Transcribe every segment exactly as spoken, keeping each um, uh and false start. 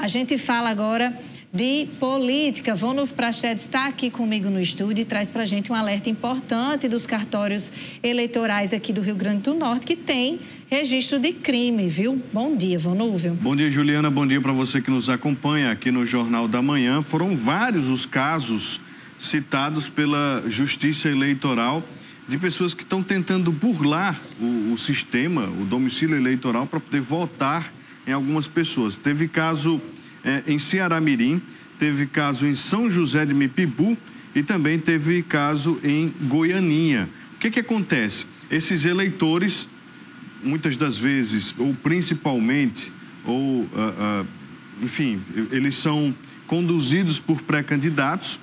A gente fala agora de política. Vônio Prachedes está aqui comigo no estúdio e traz para a gente um alerta importante dos cartórios eleitorais aqui do Rio Grande do Norte, que tem registro de crime, viu? Bom dia, Vônio. Bom dia, Juliana. Bom dia para você que nos acompanha aqui no Jornal da Manhã. Foram vários os casos citados pela Justiça Eleitoral de pessoas que estão tentando burlar o, o sistema, o domicílio eleitoral, para poder votar em algumas pessoas. Teve caso é, em Ceará-Mirim, teve caso em São José de Mipibu e também teve caso em Goianinha. O que que acontece? Esses eleitores, muitas das vezes, ou principalmente, ou, uh, uh, enfim, eles são conduzidos por pré-candidatos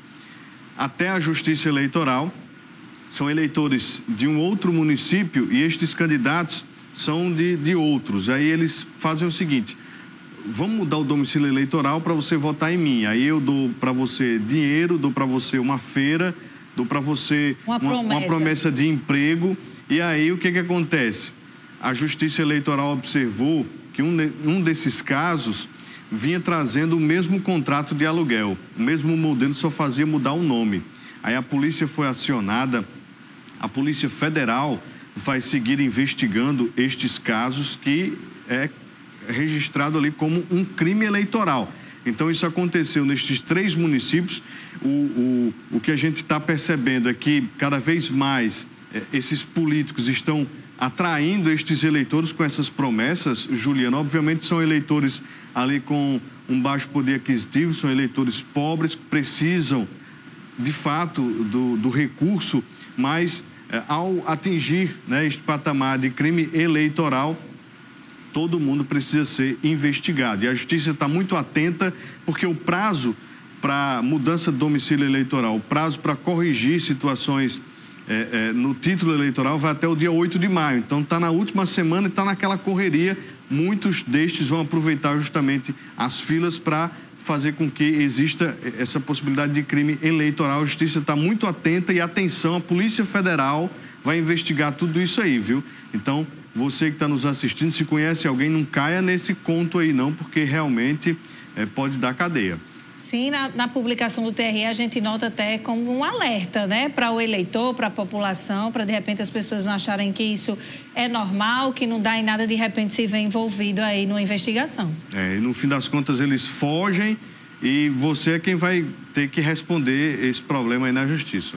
até a Justiça Eleitoral. São eleitores de um outro município e estes candidatos são de, de outros. Aí eles fazem o seguinte: vamos mudar o domicílio eleitoral para você votar em mim. Aí eu dou para você dinheiro, dou para você uma feira, dou para você uma, uma, promessa. uma promessa de emprego. E aí o que que acontece? A Justiça Eleitoral observou que um, um desses casos vinha trazendo o mesmo contrato de aluguel. O mesmo modelo, só fazia mudar o nome. Aí a polícia foi acionada, a Polícia Federal vai seguir investigando estes casos, que é registrado ali como um crime eleitoral. Então isso aconteceu nestes três municípios. O, o, o que a gente está percebendo é que cada vez mais é, esses políticos estão atraindo estes eleitores com essas promessas, Juliana. Obviamente são eleitores ali com um baixo poder aquisitivo, são eleitores pobres que precisam, de fato, do, do recurso, mas é, ao atingir, né, este patamar de crime eleitoral, todo mundo precisa ser investigado. E a Justiça está muito atenta, porque o prazo para mudança de domicílio eleitoral, o prazo para corrigir situações É, é, no título eleitoral vai até o dia oito de maio. Então está na última semana e está naquela correria. Muitos destes vão aproveitar justamente as filas para fazer com que exista essa possibilidade de crime eleitoral. A Justiça está muito atenta e atenção, a Polícia Federal vai investigar tudo isso aí, viu? Então, você que está nos assistindo, se conhece alguém, não caia nesse conto aí não, porque realmente é, pode dar cadeia. Sim, na, na publicação do T R E a gente nota até como um alerta, né, para o eleitor, para a população, para de repente as pessoas não acharem que isso é normal, que não dá em nada, de repente se vê envolvido aí numa investigação. É, e no fim das contas eles fogem e você é quem vai ter que responder esse problema aí na Justiça.